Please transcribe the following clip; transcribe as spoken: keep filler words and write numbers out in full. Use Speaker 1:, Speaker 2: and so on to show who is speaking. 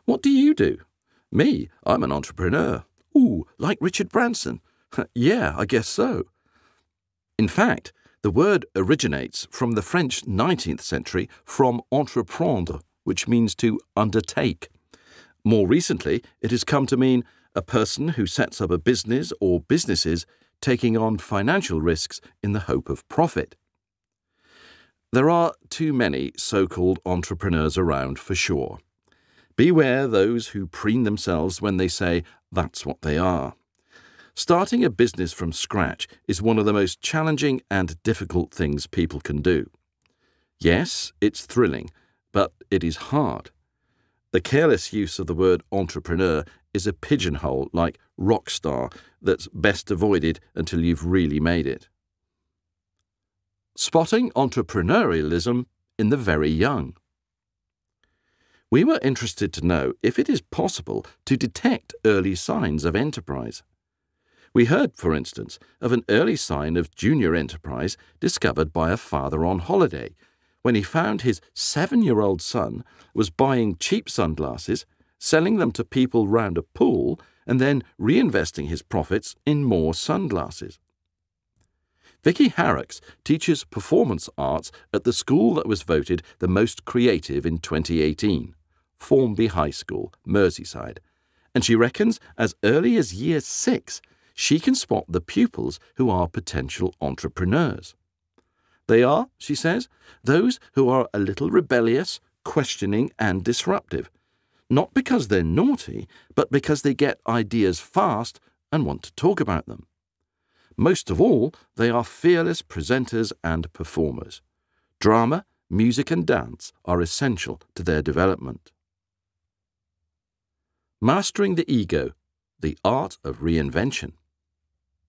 Speaker 1: What do you do? Me, I'm an entrepreneur. Ooh, like Richard Branson. Yeah, I guess so. In fact, the word originates from the French nineteenth century from entreprendre, which means to undertake. More recently, it has come to mean a person who sets up a business or businesses taking on financial risks in the hope of profit. There are too many so-called entrepreneurs around for sure. Beware those who preen themselves when they say that's what they are. Starting a business from scratch is one of the most challenging and difficult things people can do. Yes, it's thrilling, but it is hard. The careless use of the word entrepreneur is a pigeonhole like rock star that's best avoided until you've really made it. Spotting entrepreneurialism in the very young. We were interested to know if it is possible to detect early signs of enterprise. We heard, for instance, of an early sign of junior enterprise discovered by a father on holiday, when he found his seven-year-old son was buying cheap sunglasses, selling them to people round a pool, and then reinvesting his profits in more sunglasses. Vicky Harrocks teaches performance arts at the school that was voted the most creative in twenty eighteen, Formby High School, Merseyside, and she reckons as early as year six she can spot the pupils who are potential entrepreneurs. They are, she says, those who are a little rebellious, questioning and disruptive, not because they're naughty, but because they get ideas fast and want to talk about them. Most of all, they are fearless presenters and performers. Drama, music and dance are essential to their development. Mastering the ego, the art of reinvention.